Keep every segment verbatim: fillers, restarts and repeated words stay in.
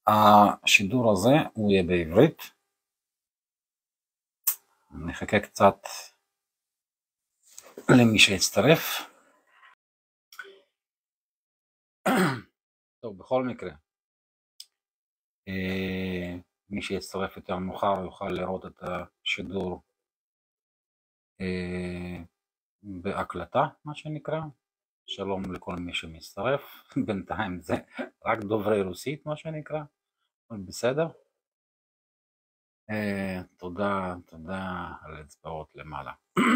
השידור הזה הוא יהיה בעברית. נחכה קצת למי שיצטרף. טוב, בכל מקרה, מי שיצטרף יותר מאוחר יוכל לראות את השידור בהקלטה, מה שנקרא. שלום לכל מי שמצטרף. בינתיים זה רק דוברי רוסית, מה שנקרא, אבל בסדר. תודה, תודה על אצבעות למעלה.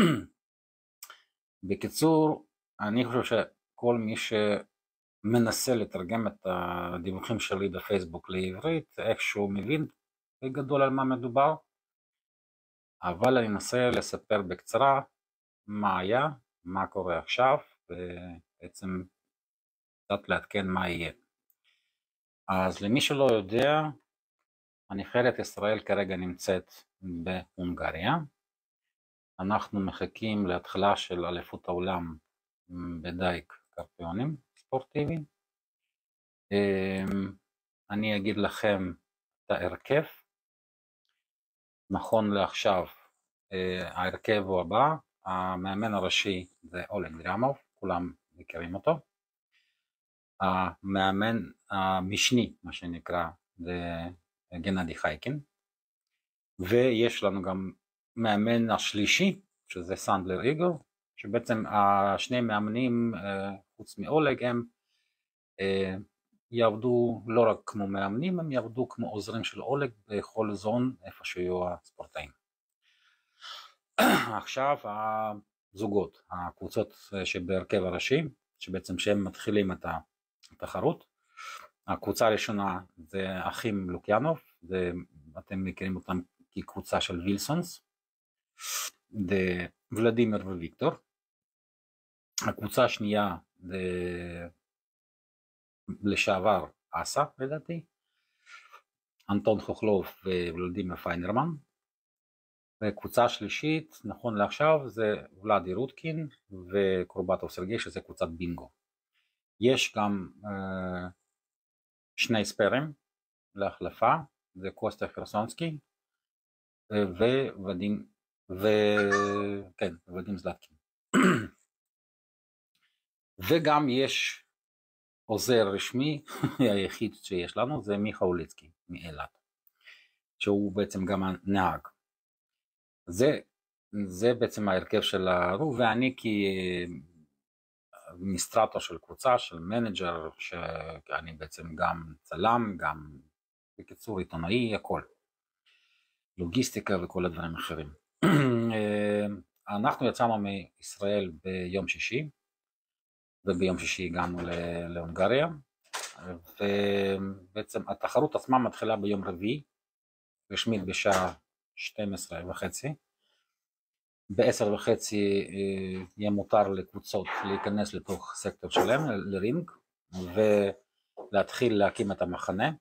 בקיצור, אני חושב שכל מי שמנסה לתרגם את הדיווחים שלי בפייסבוק לעברית, איכשהו מבין בגדול על מה מדובר, אבל אני אנסה לספר בקצרה מה היה, מה קורה עכשיו, ובעצם קצת לעדכן מה יהיה. אז למי שלא יודע, הנבחרת ישראל כרגע נמצאת בהונגריה. אנחנו מחכים להתחלה של אליפות העולם בדייג קרפיונים ספורטיביים. אני אגיד לכם את ההרכב. נכון לעכשיו ההרכב הוא הבא. המאמן הראשי זה אולג דריאמוב, כולם מכירים אותו. המאמן המשני, מה שנקרא, זה גנדי חייקין. ויש לנו גם מאמן השלישי, שזה סנדלר איגור, שבעצם השני מאמנים, חוץ מאולג, הם יעבדו לא רק כמו מאמנים, הם יעבדו כמו עוזרים של אולג בכל זון איפה שיהיו הספורטאים. עכשיו הזוגות, הקבוצות שבהרכב הראשי, שבעצם שהם מתחילים את התחרות. הקבוצה הראשונה זה אחים לוקיאנוב, אתם מכירים אותם כקבוצה של וילסונס, זה ולדימיר וויקטור. הקבוצה השנייה זה לשעבר אסה, לדעתי, אנטון חוכלוב וולדימיר פיינרמן. וקבוצה השלישית, נכון לעכשיו, זה ולדי רודקין וקורבטוב סרגי, שזה קבוצת בינגו. יש גם אה, שני ספרים להחלפה, זה קוסטה חרסונסקי וודים ו... כן, ודים זלטקין. וגם יש עוזר רשמי, היחיד שיש לנו, זה מיכה אוליצקי מאילת, שהוא בעצם גם הנהג. זה, זה בעצם ההרכב של הרו, ואני כמיניסטרטור של קבוצה, של מנג'ר, שאני בעצם גם צלם, גם בקיצור עיתונאי, הכל. לוגיסטיקה וכל הדברים אחרים. אנחנו יצאנו מישראל ביום שישי, וביום שישי הגענו להונגריה, ובעצם התחרות עצמה מתחילה ביום רביעי, רשמית בשעה שתים עשרה וחצי. ב-עשר וחצי יהיה מותר לקבוצות להיכנס לתוך סקטור שלהם, לרינג, ולהתחיל להקים את המחנה.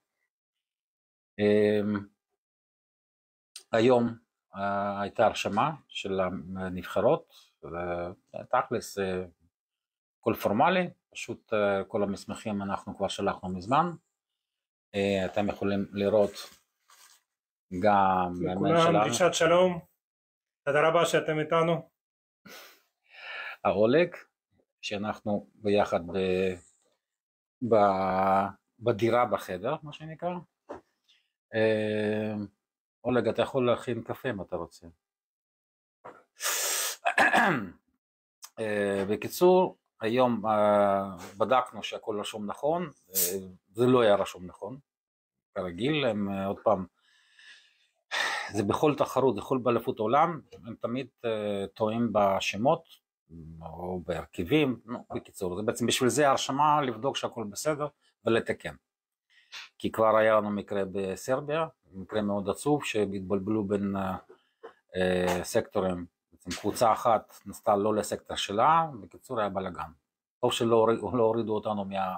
היום הייתה הרשמה של הנבחרות, תכלס כל פורמלי, פשוט כל המסמכים אנחנו כבר שלחנו מזמן. אתם יכולים לראות גם לכולם גישת שלום, תודה רבה שאתם איתנו. האולג, שאנחנו ביחד ב... ב... בדירה בחדר, מה שנקרא. אולג, אתה יכול להכין קפה אם אתה רוצה. בקיצור, היום בדקנו שהכל רשום נכון, זה לא היה רשום נכון, כרגיל, הם עוד פעם, זה בכל תחרות, בכל באליפות העולם, הם תמיד טועים בשמות, או בהרכבים, בקיצור, זה בעצם בשביל זה הרשמה, לבדוק שהכל בסדר ולתקן. כי כבר היה לנו מקרה בסרביה, מקרה מאוד עצוב, שהתבלבלו בין אה, סקטורים, בעצם קבוצה אחת נסתה לא לסקטור שלה, בקיצור היה בלגן. טוב שלא לא הורידו אותנו מה,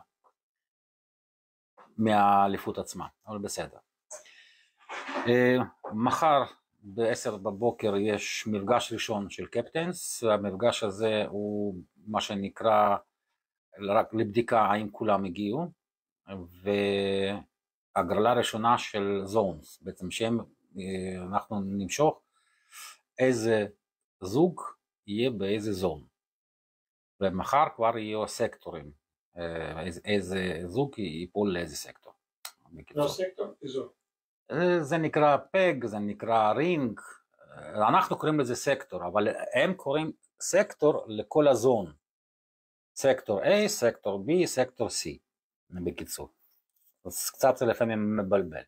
מהאליפות עצמה, אבל בסדר. אה, מחר ב-עשר בבוקר יש מפגש ראשון של קפטנס, המפגש הזה הוא מה שנקרא רק לבדיקה האם כולם הגיעו, הגרלה ראשונה של זונס, בעצם שהם, אנחנו נמשוך איזה זוג יהיה באיזה זון, ומחר כבר יהיו סקטורים, איזה, איזה זוג ייפול לאיזה סקטור. לא סקטור, איזור. זה נקרא פג, זה נקרא רינג, אנחנו קוראים לזה סקטור, אבל הם קוראים סקטור לכל הזון, סקטור A, סקטור B, סקטור C, בקיצור. אז קצת זה לפעמים מבלבל.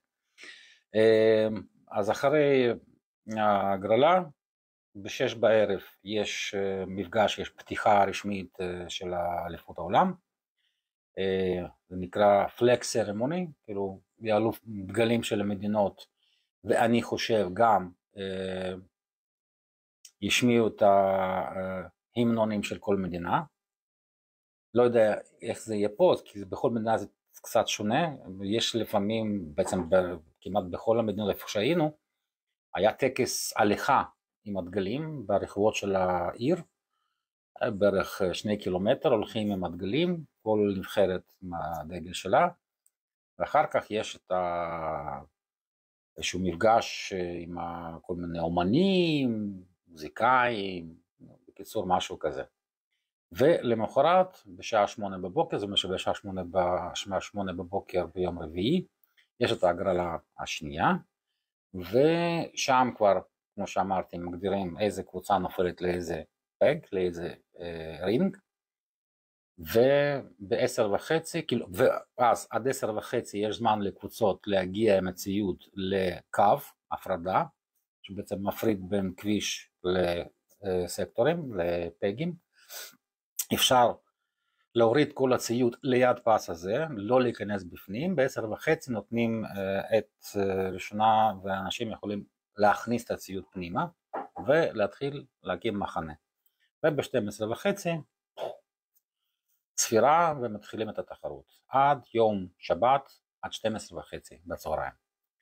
אז אחרי ההגרלה, בשש בערב יש מפגש, יש פתיחה רשמית של אליפות העולם, זה נקרא פלג סרמוני, כאילו יעלו דגלים של המדינות, ואני חושב גם ישמיעו את ההמנונים של כל מדינה. לא יודע איך זה יהיה פה, כי בכל מדינה זה קצת שונה, יש לפעמים, בעצם כמעט בכל המדינות איפה שהיינו, היה טקס הליכה עם הדגלים ברחובות של העיר, בערך שני קילומטר הולכים עם הדגלים, כל נבחרת עם הדגל שלה, ואחר כך יש את ה... איזשהו מפגש עם כל מיני אומנים, מוזיקאים, בקיצור משהו כזה. ולמחרת בשעה שמונה בבוקר, זאת אומרת שבשעה שמונה, בשעה שמונה בבוקר ביום רביעי, יש את ההגרלה השנייה, ושם כבר, כמו שאמרתי, מגדירים איזה קבוצה נופלת לאיזה פג, לאיזה אה, רינג, ובעשר וחצי, כאילו, ואז עד עשר וחצי יש זמן לקבוצות להגיע עם הציוד לקו הפרדה, שבעצם מפריד בין כביש לסקטורים, לפגים. אפשר להוריד כל הציוד ליד פס הזה, לא להיכנס בפנים, בעשר וחצי נותנים את ראשונה ואנשים יכולים להכניס את הציוד פנימה ולהתחיל להקים מחנה. וב-שתים עשרה וחצי ספירה ומתחילים את התחרות עד יום שבת עד שתים עשרה וחצי בצהריים.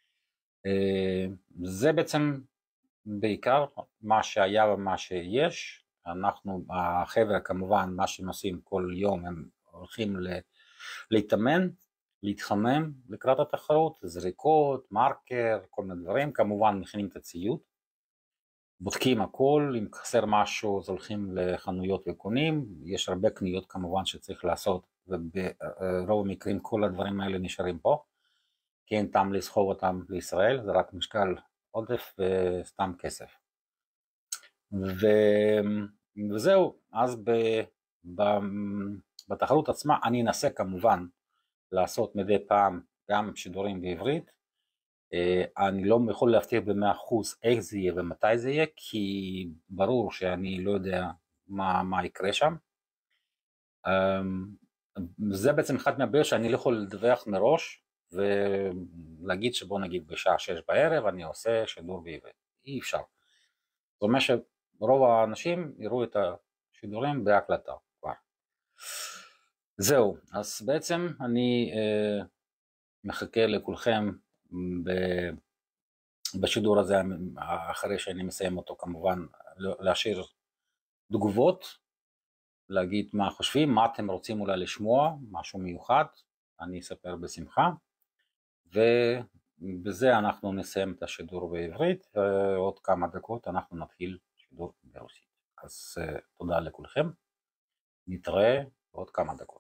זה בעצם בעיקר מה שהיה ומה שיש. אנחנו, החבר'ה כמובן, מה שהם עושים כל יום, הם הולכים להתאמן, להתחמם לקראת התחרות, זריקות, מרקר, כל מיני דברים, כמובן מכינים את הציוד, בודקים הכל, אם חסר משהו אז הולכים לחנויות וקונים, יש הרבה קניות כמובן שצריך לעשות, וברוב המקרים כל הדברים האלה נשארים פה, כי אין טעם לסחוב אותם לישראל, זה רק משקל עודף וסתם כסף. ו... וזהו, אז ב... ב... בתחרות עצמה אני אנסה כמובן לעשות מדי פעם גם שידורים בעברית, אני לא יכול להבטיח במאה אחוז איך זה יהיה ומתי זה יהיה, כי ברור שאני לא יודע מה, מה יקרה שם. זה בעצם אחד מהבעיות שאני לא יכול לדווח מראש ולהגיד שבוא נגיד בשעה שש בערב אני עושה שידור בעברית, אי אפשר. זאת אומרת שרוב האנשים יראו את השידורים בהקלטה כבר. זהו, אז בעצם אני אה, מחכה לכולכם ב, בשידור הזה, אחרי שאני מסיים אותו כמובן, להשאיר תגובות, להגיד מה חושבים, מה אתם רוצים אולי לשמוע, משהו מיוחד, אני אספר בשמחה, ובזה אנחנו נסיים את השידור בעברית, ועוד כמה דקות אנחנו נתחיל שידור ברוסית. אז תודה לכולכם, נתראה בעוד כמה דקות.